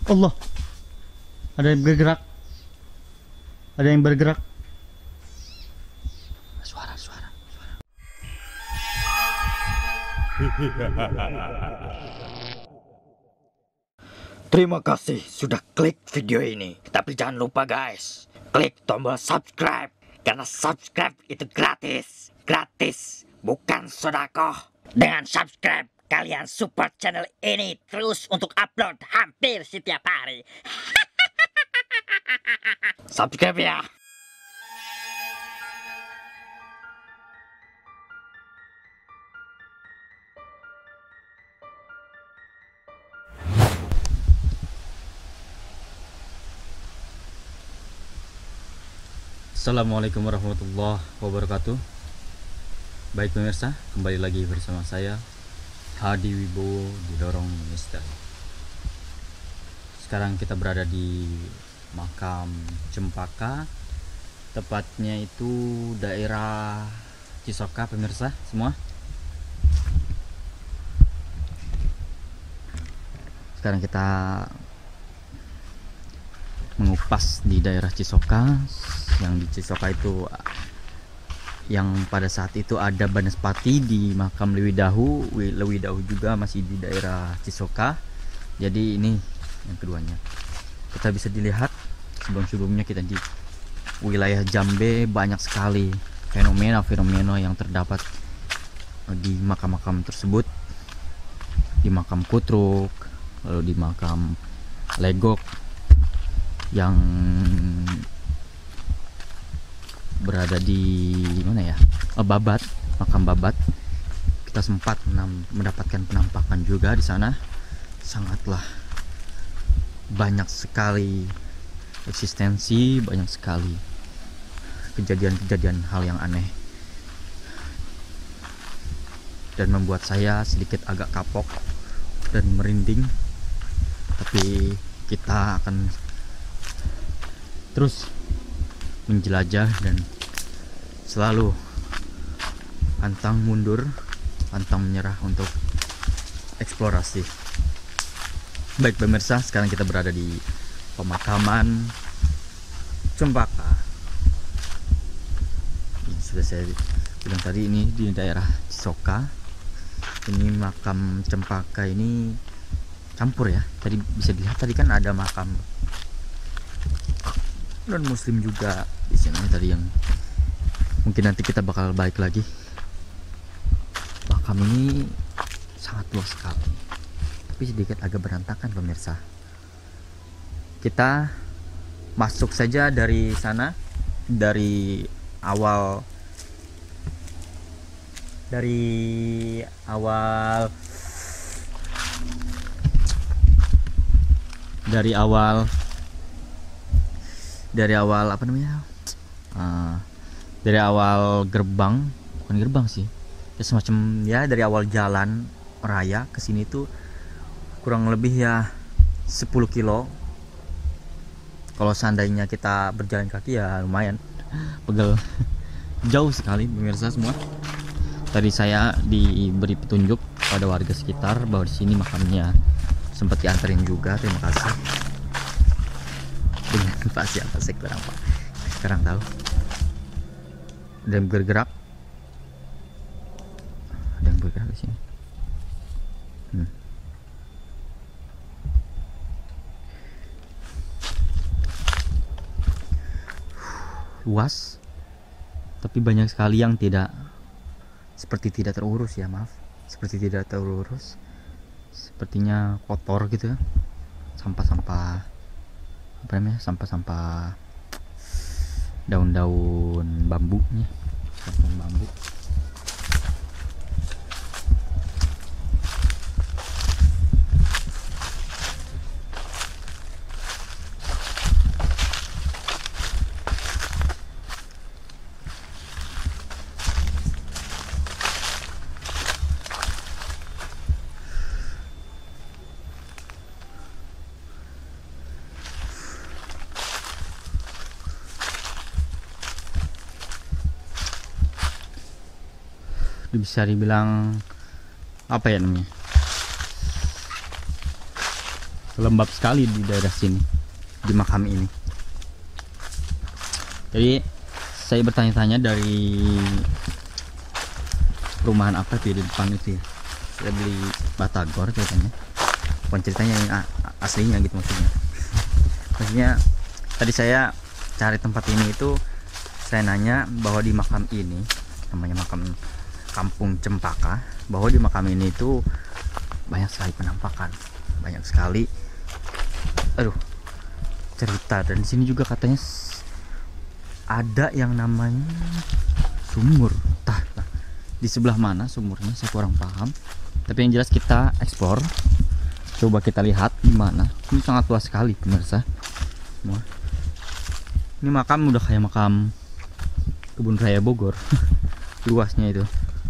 Allah, ada yang bergerak. Ada yang bergerak. Suara, suara, suara. Terima kasih sudah klik video ini. Tapi jangan lupa guys, klik tombol subscribe. Karena subscribe itu gratis. Gratis, bukan sodako. Dengan subscribe, kalian support channel ini terus untuk upload hampir setiap hari. Subscribe ya. Assalamualaikum warahmatullahi wabarakatuh. Baik pemirsa, kembali lagi bersama saya Hadi Wibowo di Lorong Misteri. Sekarang kita berada di makam Cempaka, tepatnya itu daerah Cisoka pemirsa semua. Sekarang kita mengupas di daerah Cisoka. Yang di Cisoka itu yang pada saat itu ada Banaspati di makam Lewi Dahu. Lewi Dahu juga masih di daerah Cisoka. Jadi ini yang keduanya. Kita bisa dilihat sebelum-sebelumnya kita di wilayah Jambe banyak sekali fenomena-fenomena yang terdapat di makam-makam tersebut. Di makam Kutruk, lalu di makam Legok yang berada di mana ya, Babat, makam Babat. Kita sempat mendapatkan penampakan juga di sana. Sangatlah banyak sekali eksistensi, banyak sekali kejadian-kejadian hal yang aneh dan membuat saya sedikit agak kapok dan merinding. Tapi kita akan terus menjelajah dan selalu pantang mundur, pantang menyerah untuk eksplorasi. Baik pemirsa, sekarang kita berada di pemakaman Cempaka. Ini sudah saya bilang tadi, ini di daerah Cisoka. Ini makam Cempaka ini campur ya. Tadi bisa dilihat, tadi kan ada makam non muslim juga di sini tadi, yang mungkin nanti kita bakal balik lagi. Makam ini sangat luas sekali, tapi sedikit agak berantakan pemirsa. Kita masuk saja dari sana, dari awal apa namanya, dari awal gerbang, bukan gerbang sih ya, semacam ya, dari awal jalan raya ke sini tuh kurang lebih ya 10 kilo. Kalau seandainya kita berjalan kaki ya lumayan pegel. Jauh sekali pemirsa semua. Tadi saya diberi petunjuk pada warga sekitar bahwa di sini makamnya, sempat dianterin juga, terima kasih. Dengan Pak siapa saya kurang Pak, sekarang tahu. Ada yang bergerak, di sini. Luas, tapi banyak sekali yang seperti tidak terurus ya, maaf, seperti tidak terurus, sepertinya kotor gitu ya. Sampah-sampah apa namanya, sampah-sampah daun-daun bambunya, daun bambu. Bisa dibilang apa ya namanya, lembab sekali di daerah sini, di makam ini. Jadi saya bertanya-tanya dari perumahan apa di depan itu ya. Saya beli batagor katanya. Bukan ceritanya yang aslinya gitu maksudnya. Maksudnya tadi saya cari tempat ini itu, saya nanya bahwa di makam ini, namanya makam Kampung Cempaka, bahwa di makam ini itu banyak sekali penampakan, banyak sekali cerita. Dan di sini juga katanya ada yang namanya sumur. Entah di sebelah mana sumurnya, saya kurang paham. Tapi yang jelas kita eksplor, coba kita lihat di mana. Ini sangat luas sekali pemirsa. Ini makam udah kayak makam Kebun Raya Bogor. Luasnya itu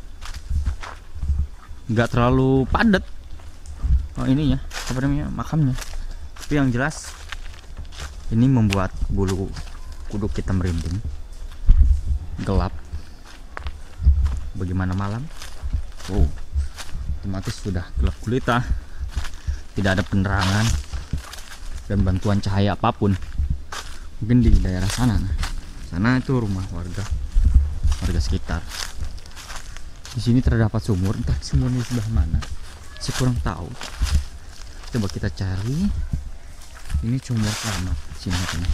nggak terlalu padat. Ininya apa namanya, makamnya. Tapi yang jelas ini membuat bulu kuduk kita merinding. Gelap, bagaimana malam. Otomatis sudah gelap gulita, tidak ada penerangan dan bantuan cahaya apapun. Mungkin di daerah sana, sana itu rumah warga sekitar. Di sini terdapat sumur, entah sumurnya sebelah mana, saya kurang tahu. Coba kita cari. Ini sumur keramat sini katanya.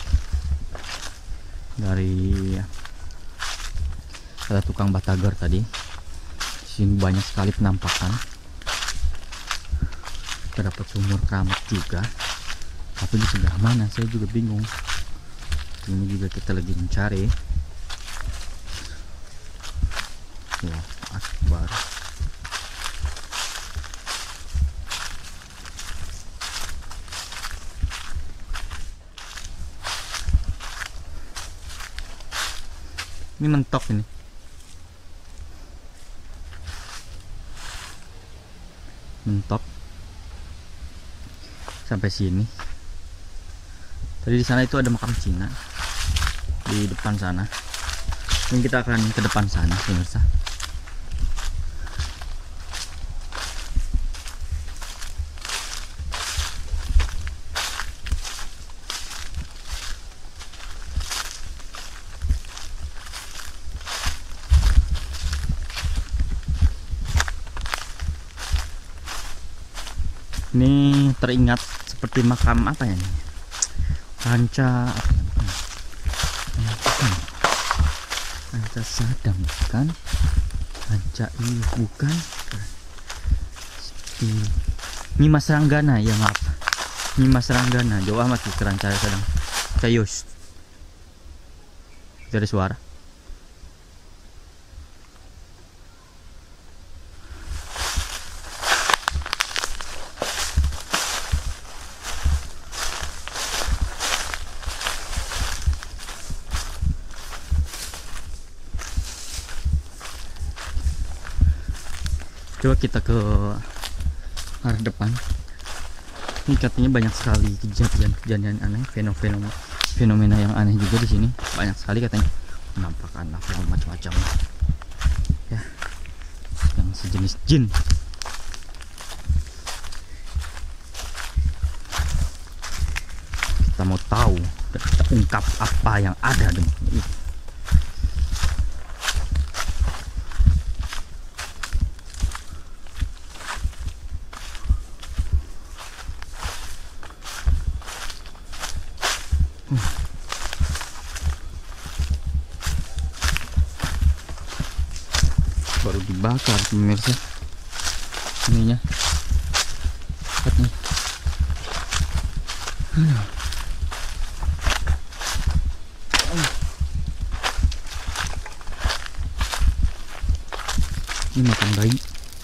Dari ada tukang batagor tadi. Sini banyak sekali penampakan. Terdapat sumur keramat juga. Tapi di sebelah mana saya juga bingung. Ini juga kita lagi mencari. Wah, akbar. Ini mentok ini. Mentok sampai sini. Tadi di sana itu ada makam Cina di depan sana. Mungkin kita akan ke depan sana, pemirsa. Ini teringat seperti makam apa ya nih? Ranca apa ya? Ranca Sadam bukan? Ranca ini bukan? Nyimas Ranggana ya, maaf. Nyimas Ranggana jauh amat ke Ranca Sadam. Cayus. Dari suara. Coba kita ke arah depan. Ini katanya banyak sekali kejadian aneh, fenomena yang aneh juga di sini. Banyak sekali katanya penampakan apa macam-macam. Ya, yang sejenis jin. Kita mau tahu dan kita ungkap apa yang ada di ini. Baru dibakar pemirsa ininya, katanya. Ini makan bayi.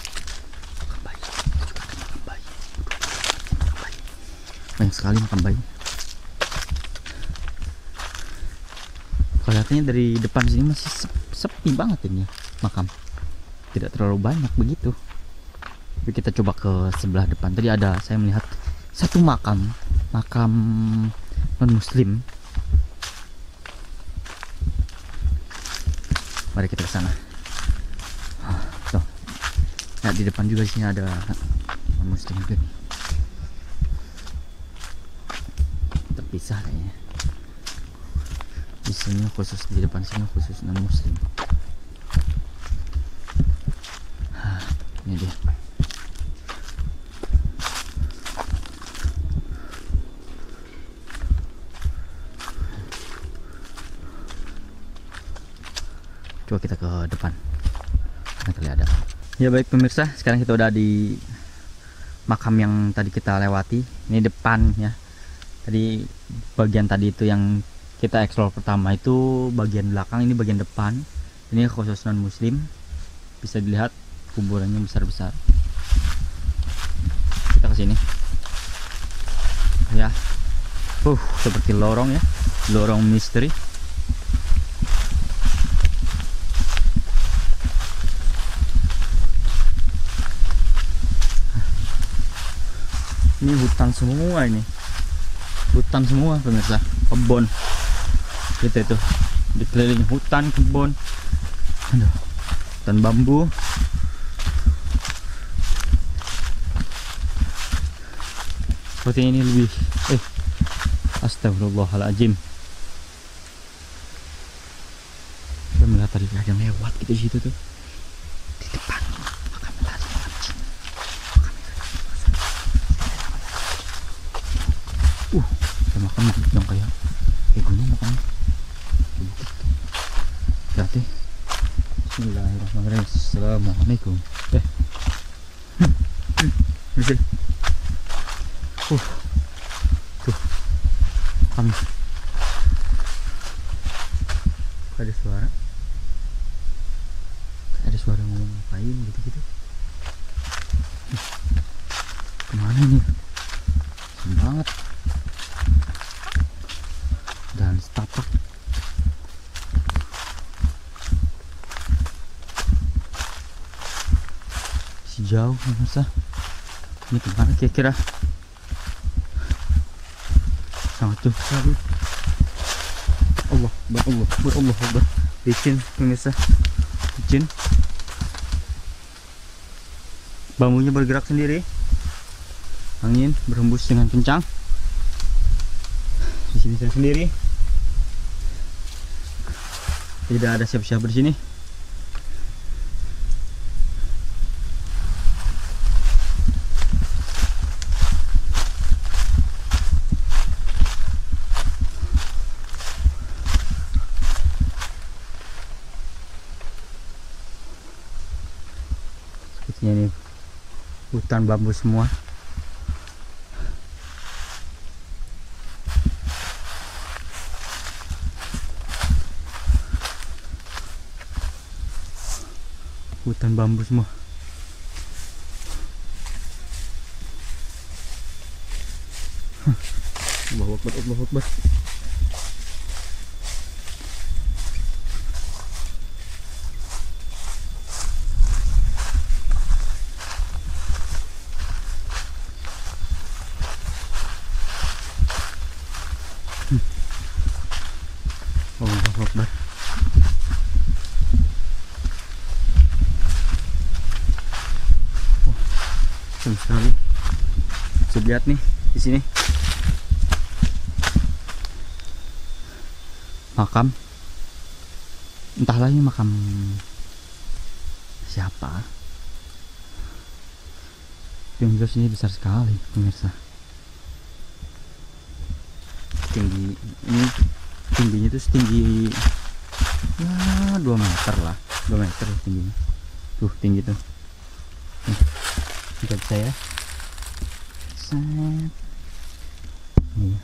Banyak sekali makan bayi. Kelihatannya dari depan sini masih sepi banget ini ya, makam. Tidak terlalu banyak begitu. Tapi kita coba ke sebelah depan. Tadi ada, saya melihat satu makam non muslim. Mari kita ke sana. Tuh. Nah, di depan juga di sini ada non muslim juga nih. terpisah kayaknya. Di sini khusus, di depan sini khusus non muslim. Ini dia. Coba kita ke depan. Kali ada. Ya baik pemirsa, sekarang kita udah di makam yang tadi kita lewati. Ini depan ya. Tadi bagian tadi itu yang kita explore pertama itu bagian belakang, ini bagian depan. Ini khusus non muslim. Bisa dilihat kuburannya besar-besar. Kita ke sini. Ya. Seperti lorong ya. Lorong misteri. Ini hutan semua ini. Hutan semua pemirsa, kebun. Kita itu dikelilingi hutan, kebun. Aduh, hutan bambu. Seperti ini lebih. Astagfirullahaladzim. Kita melihat tadi ada yang lewat gitu di situ tuh. Di depan makam tadi, makam Cina. Ada makam yang kayak gunung makamnya. Hati-hati. Bismillahirrahmanirrahim. Assalamualaikum. Bisa. Tuh. Kami. Ada suara. Ada suara ngomong ngapain gitu-gitu. Kemana ini? Semangat. Dan setapak. Jauh pemirsa. Ini kemana kira-kira? Sangat jauh sekali. Allah Akbar. Licin pemirsa. Licin. Bambunya bergerak sendiri. Angin berhembus dengan kencang. Di sini saya sendiri. Tidak ada siapa-siapa di sini. Ini hutan bambu semua. Hutan bambu semua. Allahu Akbar. Allahu Akbar. Keren sekali. Bisa lihat nih di sini makam. Entahlah ini makam siapa. Yang jelas ini besar sekali pemirsa. Tinggi ini, tingginya itu setinggi ya 2 meter lah, 2 meter tingginya. Tuh tinggi tuh. Lihat saya. Set. Nih.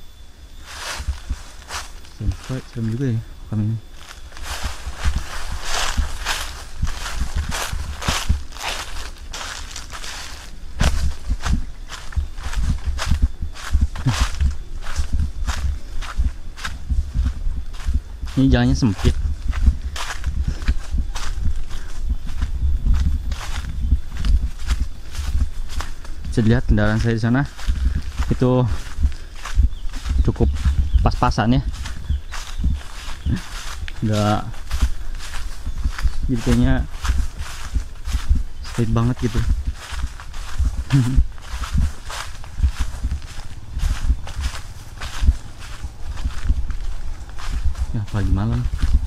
Serem juga ya makam ini. Ini jalannya sempit. Bisa dilihat kendaraan saya di sana itu cukup pas-pasan ya. Enggak, jadi kayaknya straight banget gitu. apalagi malam.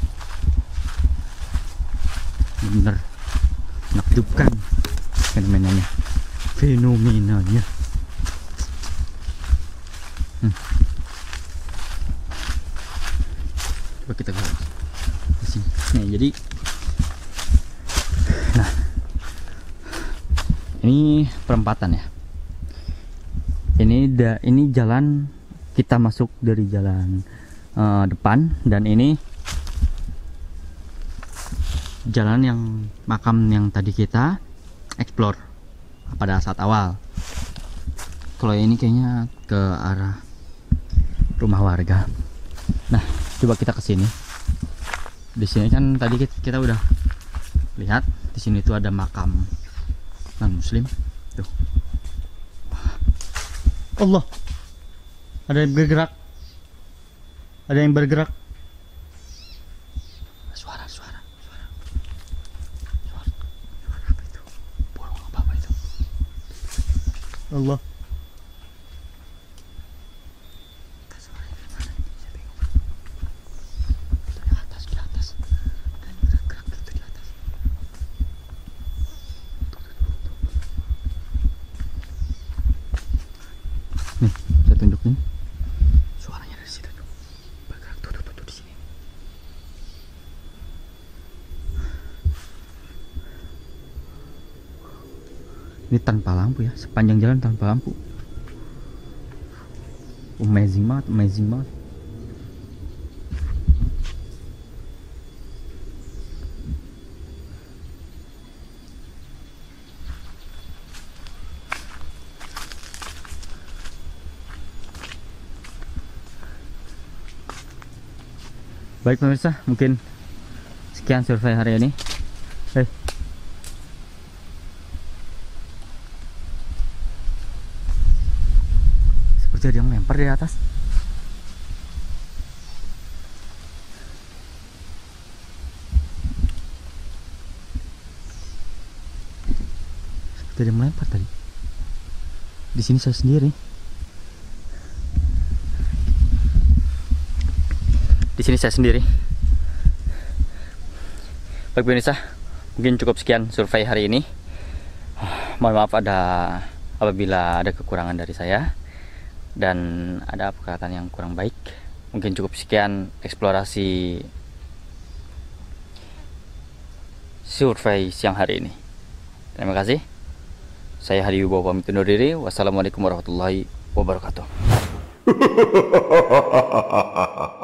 Bener menakjubkan fenomenanya. Coba kita lihat di sini. Nih, jadi nah ini perempatan ya. Ini jalan, kita masuk dari jalan depan, dan ini jalan yang makam yang tadi kita explore pada saat awal. Kalau ini kayaknya ke arah rumah warga. Nah, coba kita ke sini. Di sini kan tadi kita udah lihat, di sini tuh ada makam non muslim. Tuh. Allah. Ada yang bergerak. Ada yang bergerak. Suara apa itu? Burung apa itu? Allah. Suaranya dari mana ini? Saya bingung. Di atas. Ada yang bergerak gitu di atas. Nih, saya tunjukin. Suaranya dari situ tuh. Bergerak tuh di sini. Ini tanpa lampu ya, sepanjang jalan tanpa lampu. Amazing banget. Baik pemirsa, mungkin sekian survei hari ini. Seperti ada yang lempar dari atas. Seperti ada yang melempar tadi. Di sini saya sendiri. Baik pemirsa, mungkin cukup sekian survei hari ini. Mohon maaf apabila ada kekurangan dari saya dan ada perkataan yang kurang baik. Mungkin cukup sekian eksplorasi survei siang hari ini. Terima kasih. Saya Hadi Wibowo pamit undur diri. Wassalamualaikum warahmatullahi wabarakatuh.